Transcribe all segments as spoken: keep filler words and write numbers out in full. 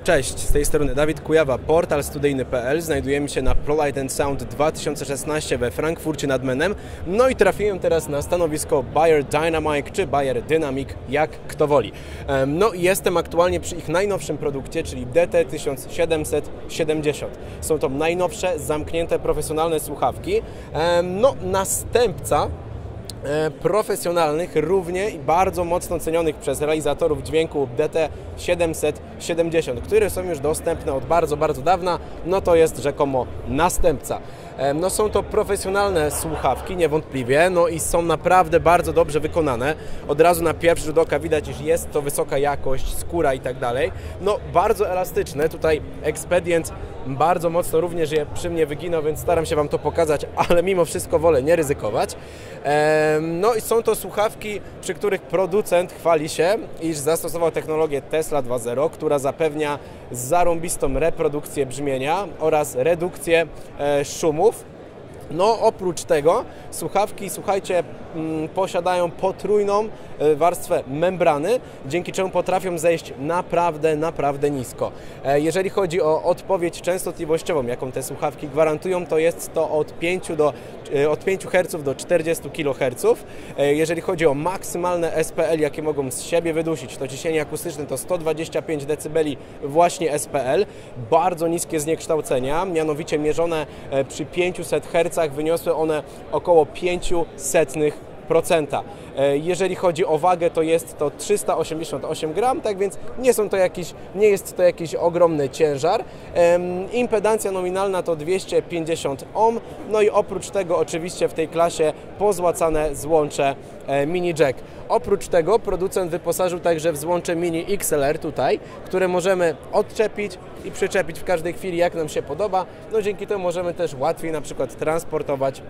Cześć, z tej strony Dawid Kujawa, portal studyjny kropka p l. Znajdujemy się na ProLight and Sound dwa tysiące szesnaście we Frankfurcie nad Menem. No i trafiłem teraz na stanowisko Bayer Dynamic, czy Bayer Dynamic, jak kto woli. No i jestem aktualnie przy ich najnowszym produkcie, czyli D T tysiąc siedemset siedemdziesiąt. Są to najnowsze, zamknięte, profesjonalne słuchawki. No, następca profesjonalnych, równie i bardzo mocno cenionych przez realizatorów dźwięku D T siedemset siedemdziesiąt, które są już dostępne od bardzo, bardzo dawna. No to jest rzekomo następca. No są to profesjonalne słuchawki, niewątpliwie, no i są naprawdę bardzo dobrze wykonane. Od razu na pierwszy rzut oka widać, iż jest to wysoka jakość, skóra i tak dalej. No bardzo elastyczne, tutaj ekspedient bardzo mocno również je przy mnie wyginął, więc staram się Wam to pokazać, ale mimo wszystko wolę nie ryzykować. No i są to słuchawki, przy których producent chwali się, iż zastosował technologię Tesla dwa zero, która zapewnia zarąbistą reprodukcję brzmienia oraz redukcję szumów. No oprócz tego słuchawki, słuchajcie, mm, posiadają potrójną warstwę membrany, dzięki czemu potrafią zejść naprawdę, naprawdę nisko. Jeżeli chodzi o odpowiedź częstotliwościową, jaką te słuchawki gwarantują, to jest to od pięciu, do, od pięciu herców do czterdziestu kiloherców. Jeżeli chodzi o maksymalne S P L, jakie mogą z siebie wydusić, to ciśnienie akustyczne to sto dwadzieścia pięć decybeli właśnie S P L. Bardzo niskie zniekształcenia, mianowicie mierzone przy pięciuset hercach wyniosły one około pięćset procent. Jeżeli chodzi o wagę, to jest to trzysta osiemdziesiąt osiem gramów, tak więc nie, są to jakiś, nie jest to jakiś ogromny ciężar. Impedancja nominalna to dwieście pięćdziesiąt ohm, no i oprócz tego oczywiście w tej klasie pozłacane złącze mini jack. Oprócz tego producent wyposażył także w złącze mini X L R tutaj, które możemy odczepić i przyczepić w każdej chwili, jak nam się podoba. No dzięki temu możemy też łatwiej na przykład transportować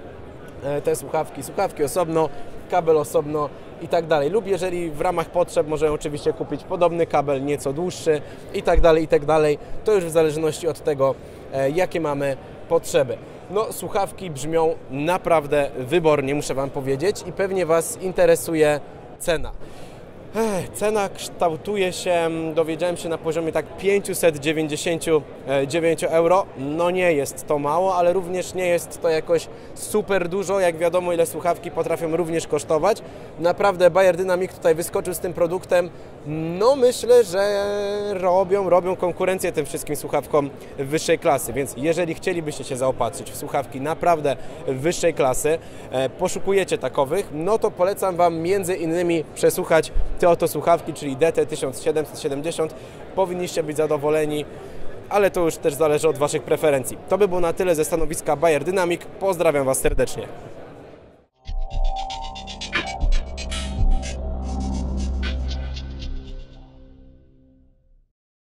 te słuchawki, słuchawki osobno, kabel osobno i tak dalej. Lub jeżeli w ramach potrzeb możemy oczywiście kupić podobny kabel, nieco dłuższy i tak dalej, i tak dalej. To już w zależności od tego, jakie mamy potrzeby. No, słuchawki brzmią naprawdę wybornie, muszę Wam powiedzieć, i pewnie Was interesuje cena. Ech, cena kształtuje się, dowiedziałem się, na poziomie tak pięćset dziewięćdziesiąt dziewięć euro. No nie jest to mało, ale również nie jest to jakoś super dużo. Jak wiadomo, ile słuchawki potrafią również kosztować. Naprawdę Bayer Dynamic tutaj wyskoczył z tym produktem. No myślę, że robią, robią konkurencję tym wszystkim słuchawkom wyższej klasy, więc jeżeli chcielibyście się zaopatrzyć w słuchawki naprawdę wyższej klasy, e, poszukujecie takowych, no to polecam Wam między innymi przesłuchać te oto słuchawki, czyli D T tysiąc siedemset siedemdziesiąt. Powinniście być zadowoleni, ale to już też zależy od Waszych preferencji. To by było na tyle ze stanowiska Bayer Dynamic. Pozdrawiam Was serdecznie.